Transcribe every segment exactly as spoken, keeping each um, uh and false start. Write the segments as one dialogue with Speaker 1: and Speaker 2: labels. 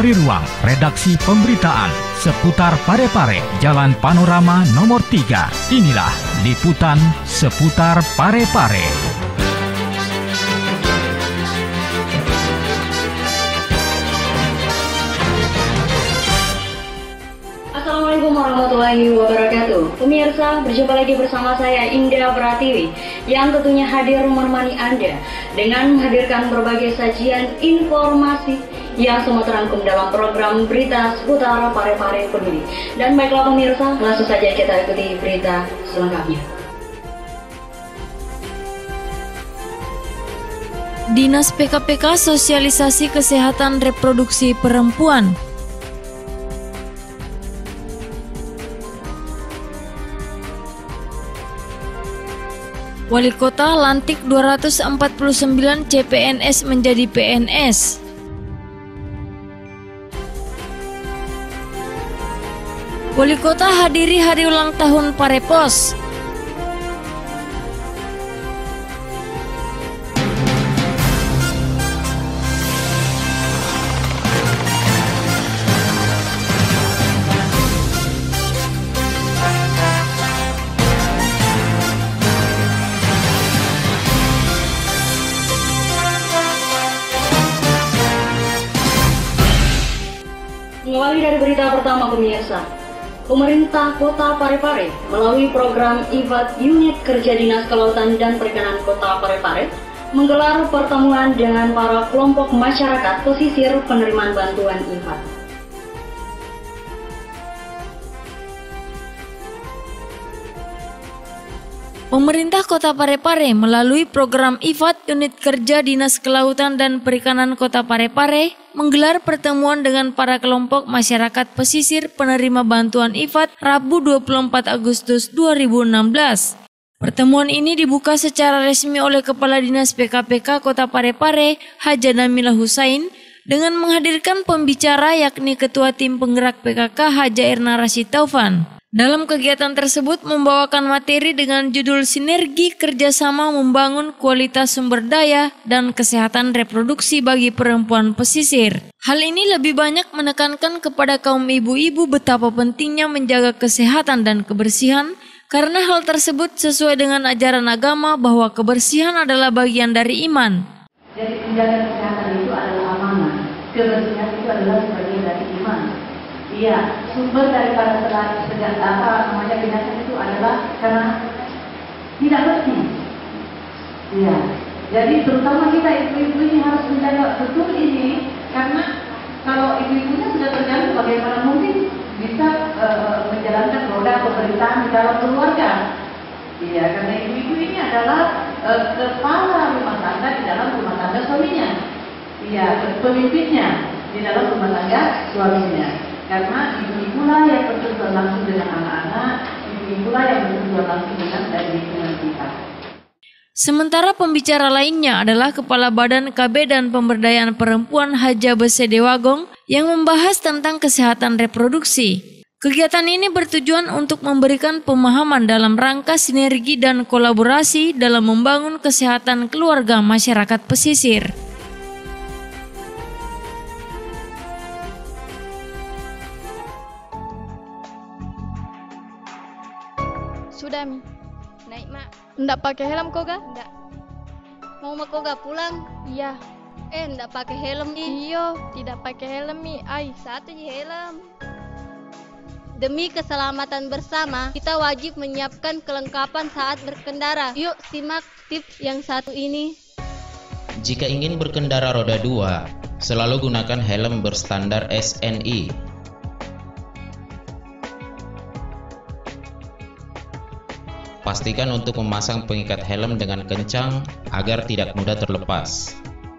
Speaker 1: dari ruang redaksi pemberitaan seputar Parepare, Jalan Panorama nomor tiga. Inilah liputan seputar Parepare.
Speaker 2: Assalamualaikum warahmatullahi wabarakatuh. Pemirsa, berjumpa lagi bersama saya Indah Pratiwi yang tentunya hadir menemani Anda dengan menghadirkan berbagai sajian informasi yang semua terangkum dalam program berita seputar Parepare Peduli. Dan baiklah pemirsa, langsung saja kita ikuti berita selengkapnya.
Speaker 3: Dinas P K P K sosialisasi kesehatan reproduksi perempuan. Wali Kota lantik dua ratus empat puluh sembilan C P N S menjadi P N S. Wali Kota hadiri hari ulang tahun Parepos.
Speaker 2: Mengawali dari berita pertama pemirsa, pemerintah Kota Parepare melalui program I F A D Unit Kerja Dinas Kelautan dan Perikanan Kota Parepare menggelar pertemuan dengan para kelompok masyarakat pesisir penerimaan bantuan I F A D.
Speaker 3: Pemerintah Kota Parepare melalui program I F A D Unit Kerja Dinas Kelautan dan Perikanan Kota Parepare menggelar pertemuan dengan para kelompok masyarakat pesisir penerima bantuan I F A D Rabu dua puluh empat Agustus dua ribu enam belas. Pertemuan ini dibuka secara resmi oleh Kepala Dinas P K P K Kota Parepare, Haja Namila Husain, dengan menghadirkan pembicara yakni Ketua Tim Penggerak P K K Haja Erna Rashid Taufan. Dalam kegiatan tersebut membawakan materi dengan judul Sinergi Kerjasama Membangun Kualitas Sumber Daya dan Kesehatan Reproduksi bagi Perempuan Pesisir. Hal ini lebih banyak menekankan kepada kaum ibu-ibu betapa pentingnya menjaga kesehatan dan kebersihan, karena hal tersebut sesuai dengan ajaran agama bahwa kebersihan adalah bagian dari iman.
Speaker 4: Jadi menjaga kesehatan itu adalah amanah, kebersihan itu adalah bagian dari iman. Iya, sumber daripada segala apa namanya binatang itu adalah karena tidak bersih. Iya, jadi terutama kita ibu-ibu ini harus menjaga betul ini, karena kalau ibu-ibunya sudah terganggu, bagaimana mungkin bisa uh, menjalankan roda pemerintahan di dalam keluarga? Iya, karena ibu-ibu ini adalah uh, kepala rumah tangga di dalam rumah tangga suaminya. Iya, pemimpinnya di dalam rumah tangga suaminya. Karena ibu-ibulah yang bersentuhan langsung dengan anak-anak, ibu-ibulah yang bersentuhan langsung dengan dari lingkungan kita.
Speaker 3: Sementara pembicara lainnya adalah Kepala Badan K B dan Pemberdayaan Perempuan Haja Bese Dewagong yang membahas tentang kesehatan reproduksi. Kegiatan ini bertujuan untuk memberikan pemahaman dalam rangka sinergi dan kolaborasi dalam membangun kesehatan keluarga masyarakat pesisir.
Speaker 5: Sudah Mi, naik mak. Nggak pakai helm kok ga? Nggak. Mau mak kok ga pulang? Iya. Eh, nggak pakai helm Mi. Iyo, tidak pakai helm Mi. Ay, satu je helm. Demi keselamatan bersama, kita wajib menyiapkan kelengkapan saat berkendara. Yuk simak tips yang satu ini.
Speaker 6: Jika ingin berkendara roda dua, selalu gunakan helm berstandar S N I. Pastikan untuk memasang pengikat helm dengan kencang agar tidak mudah terlepas.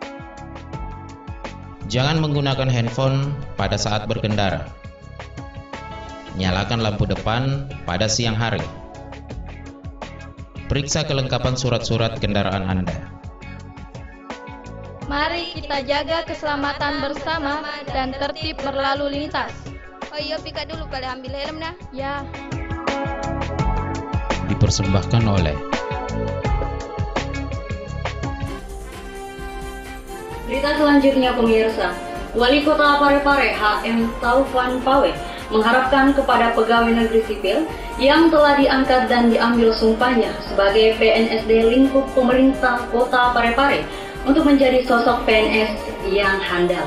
Speaker 6: Jangan menggunakan handphone pada saat berkendara. Nyalakan lampu depan pada siang hari. Periksa kelengkapan surat-surat kendaraan Anda.
Speaker 5: Mari kita jaga keselamatan bersama dan tertib berlalu lintas.
Speaker 7: Oh iya, pika dulu kali ambil helm dah.
Speaker 5: Ya.
Speaker 6: Dipersembahkan oleh
Speaker 2: Berita selanjutnya pemirsa, Wali Kota Parepare H M Taufan Pawe mengharapkan kepada pegawai negeri sipil yang telah diangkat dan diambil sumpahnya sebagai P N S D lingkup pemerintah Kota Parepare untuk menjadi sosok P N S yang handal.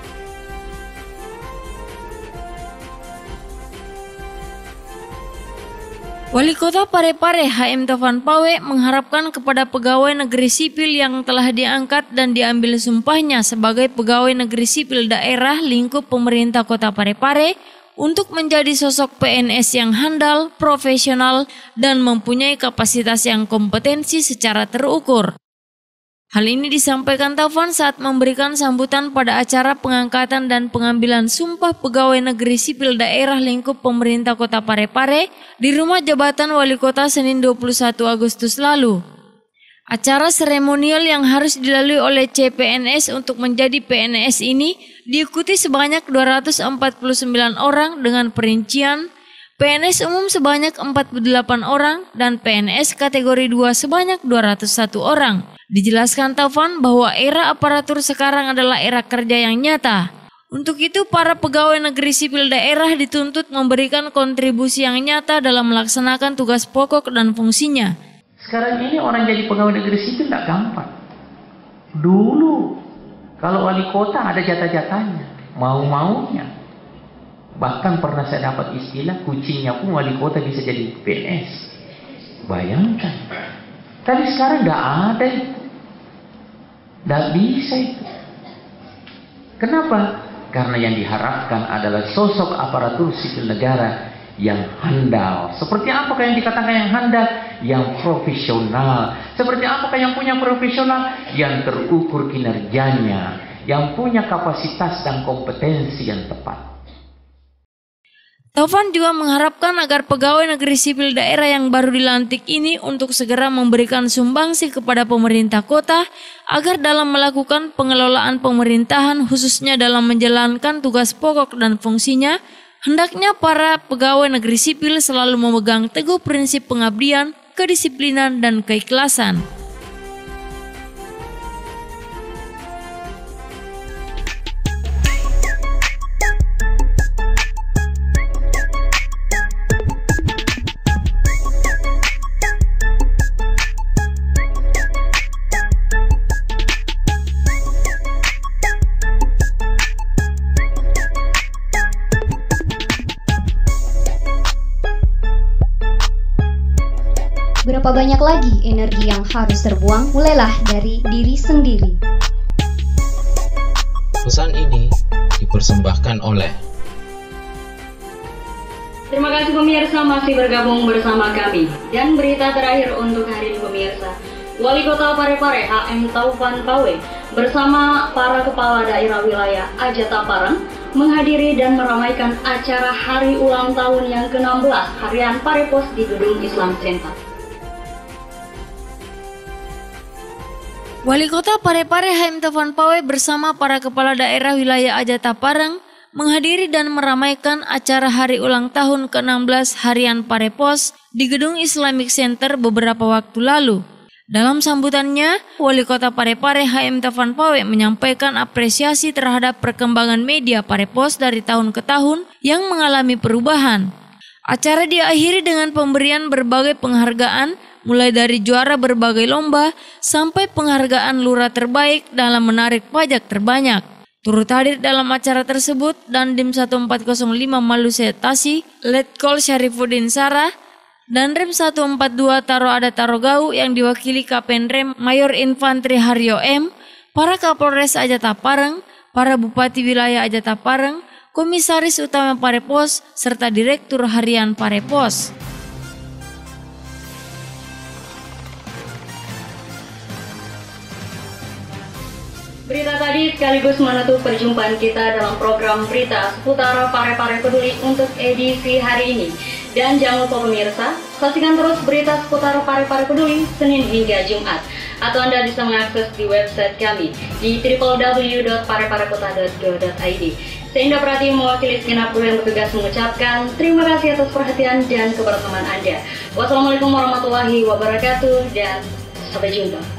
Speaker 3: Wali Kota Parepare H M Taufan Pawe mengharapkan kepada pegawai negeri sipil yang telah diangkat dan diambil sumpahnya sebagai pegawai negeri sipil daerah lingkup pemerintah Kota Parepare untuk menjadi sosok P N S yang handal, profesional, dan mempunyai kapasitas yang kompetensi secara terukur. Hal ini disampaikan Taufan saat memberikan sambutan pada acara pengangkatan dan pengambilan sumpah pegawai negeri sipil daerah lingkup pemerintah Kota Parepare di Rumah Jabatan Wali Kota Senin dua puluh satu Agustus lalu. Acara seremonial yang harus dilalui oleh C P N S untuk menjadi P N S ini diikuti sebanyak dua ratus empat puluh sembilan orang dengan perincian P N S umum sebanyak empat puluh delapan orang dan P N S kategori dua sebanyak dua ratus satu orang. Dijelaskan Taufan bahwa era aparatur sekarang adalah era kerja yang nyata. Untuk itu para pegawai negeri sipil daerah dituntut memberikan kontribusi yang nyata dalam melaksanakan tugas pokok dan fungsinya.
Speaker 8: Sekarang ini orang jadi pegawai negeri sipil tidak gampang. Dulu kalau wali kota ada jatah-jatahnya, mau-maunya. Bahkan pernah saya dapat istilah kucingnya pun wali kota bisa jadi P N S. Bayangkan. Tapi sekarang tidak ada itu. Tidak bisa itu. Kenapa? Karena yang diharapkan adalah sosok aparatur sipil negara yang handal. Seperti apakah yang dikatakan yang handal? Yang profesional. Seperti apakah yang punya profesional? Yang terukur kinerjanya. Yang punya kapasitas dan kompetensi yang tepat.
Speaker 3: Taufan juga mengharapkan agar pegawai negeri sipil daerah yang baru dilantik ini untuk segera memberikan sumbangsi kepada pemerintah kota agar dalam melakukan pengelolaan pemerintahan khususnya dalam menjalankan tugas pokok dan fungsinya, hendaknya para pegawai negeri sipil selalu memegang teguh prinsip pengabdian, kedisiplinan, dan keikhlasan.
Speaker 9: Berapa banyak lagi energi yang harus terbuang? Mulailah dari diri sendiri.
Speaker 6: Pesan ini dipersembahkan oleh.
Speaker 2: Terima kasih pemirsa masih bergabung bersama kami. Dan berita terakhir untuk hari ini pemirsa. Wali Kota Parepare H M Taufan Pawe bersama para kepala daerah wilayah Ajata Parang menghadiri dan meramaikan acara hari ulang tahun yang ke enam belas Harian Parepos di Gedung Islam Center.
Speaker 3: Wali Kota Parepare H M Taufan Pawe bersama para kepala daerah wilayah Ajata Parang menghadiri dan meramaikan acara hari ulang tahun ke enam belas Harian Parepos di Gedung Islamic Center beberapa waktu lalu. Dalam sambutannya, Wali Kota Parepare H M Taufan Pawe menyampaikan apresiasi terhadap perkembangan media Parepos dari tahun ke tahun yang mengalami perubahan. Acara diakhiri dengan pemberian berbagai penghargaan, mulai dari juara berbagai lomba sampai penghargaan lurah terbaik dalam menarik pajak terbanyak. Turut hadir dalam acara tersebut Dandim satu empat nol lima Malusia Tasi, Letkol Syarifuddin Sarah, dan Rem satu empat dua Taro Ada Tarogau yang diwakili Kapten Rem Mayor Infantri Haryo M, para Kapolres Ajata Parang, para Bupati Wilayah Ajata Parang, Komisaris Utama Parepos, serta Direktur Harian Parepos.
Speaker 2: Berita tadi sekaligus menutup perjumpaan kita dalam program berita seputar Parepare Peduli untuk edisi hari ini. Dan jangan lupa pemirsa, saksikan terus berita seputar Parepare Peduli Senin hingga Jumat. Atau Anda bisa mengakses di website kami di w w w dot pareparekota dot go dot i d. Sehingga Prati mewakili segenap kru yang bertugas mengucapkan terima kasih atas perhatian dan kebersamaan Anda. Wassalamualaikum warahmatullahi wabarakatuh dan sampai jumpa.